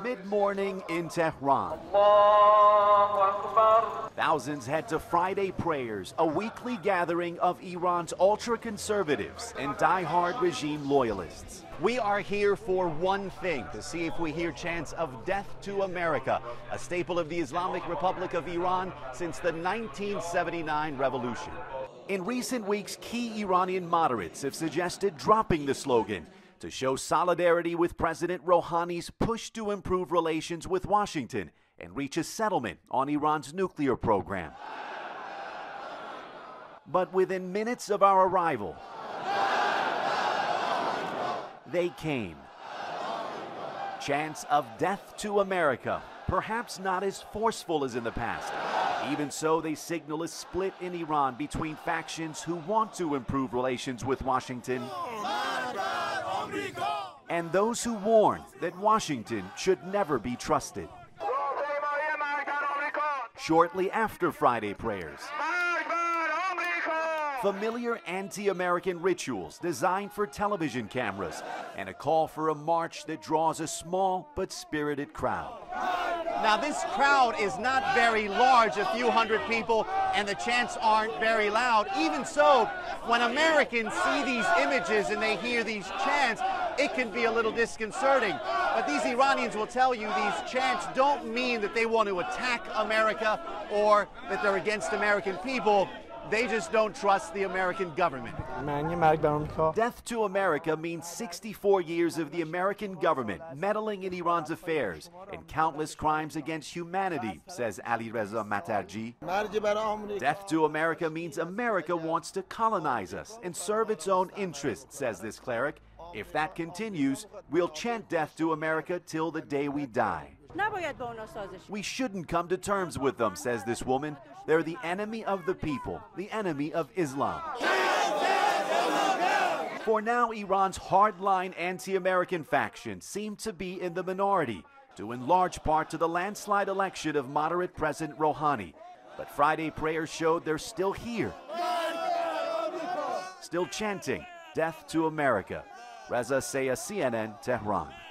Mid-morning in Tehran, thousands head to Friday prayers, a weekly gathering of Iran's ultra-conservatives and die-hard regime loyalists. We are here for one thing, to see if we hear chants of death to America, a staple of the Islamic Republic of Iran since the 1979 revolution. In recent weeks, key Iranian moderates have suggested dropping the slogan to show solidarity with President Rouhani's push to improve relations with Washington and reach a settlement on Iran's nuclear program. But within minutes of our arrival, they came. Chants of death to America, perhaps not as forceful as in the past. Even so, they signal a split in Iran between factions who want to improve relations with Washington and those who warn that Washington should never be trusted. Shortly after Friday prayers, familiar anti-American rituals designed for television cameras, and a call for a march that draws a small but spirited crowd. Now, this crowd is not very large, a few hundred people, and the chants aren't very loud. Even so, when Americans see these images and they hear these chants, it can be a little disconcerting. But these Iranians will tell you these chants don't mean that they want to attack America or that they're against American people. They just don't trust the American government. Death to America means 64 years of the American government meddling in Iran's affairs and countless crimes against humanity, says Ali Reza Matarji. Death to America means America wants to colonize us and serve its own interests, says this cleric. If that continues, we'll chant death to America till the day we die. We shouldn't come to terms with them, says this woman. They're the enemy of the people, the enemy of Islam. For now, Iran's hardline anti-American faction seem to be in the minority, due in large part to the landslide election of moderate President Rouhani. But Friday prayers showed they're still here, still chanting death to America. Reza Sayah, CNN, Tehran.